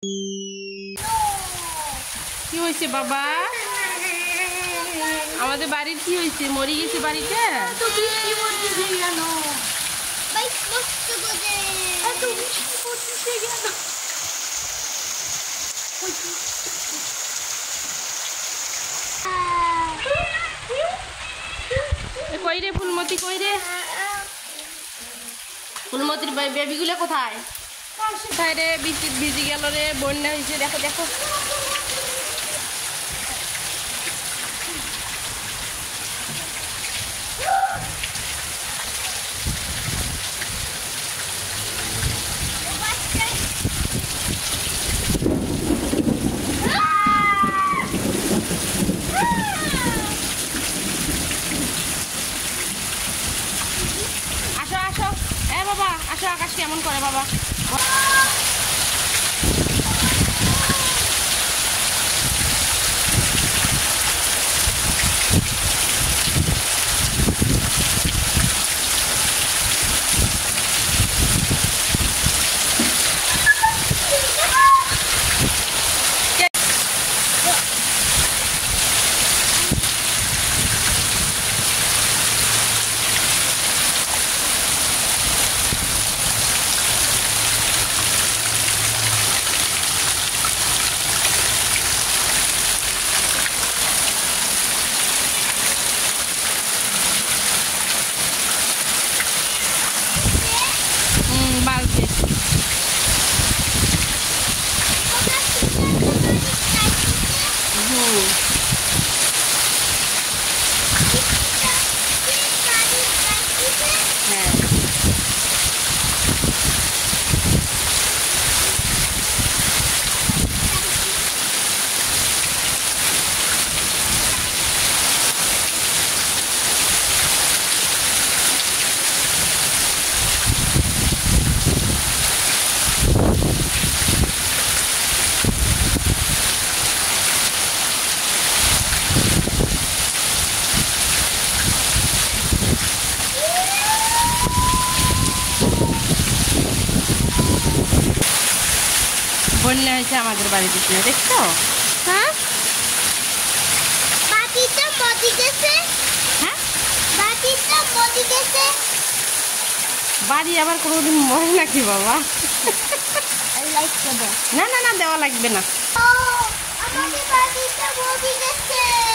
কি হয়েছে বাবা? আমাদের বাড়ির কি হয়েছে? মরে গেছে বাড়িতে? তো বৃষ্টি পড়তেছে কেন? ভাই কষ্ট করে এত বৃষ্টি পড়তেছে কেন? কই রে ফুলমতি, কই রে ফুলমতির বেবিগুলো কোথায়? কোথায় রে? বৃষ্টি ভিজে গেল রে, বন্যা হয়েছে। দেখো দেখো বাবা, আসো। আকাশ কেমন করে বাবা? বালতি হ্যাঁ। বন্যা হয়েছে আমাদের বাড়িতে, দেখছো? হ্যাঁ, বাটিটা মদি গেছে। হ্যাঁ, বাটিটা মদি গেছে। বাড়ি আবার কোনোদিন মরে নাকি বাবা? লাইক করো। না না না, দেওয়া লাগবে না। আমাদের বাটিটা মদি গেছে।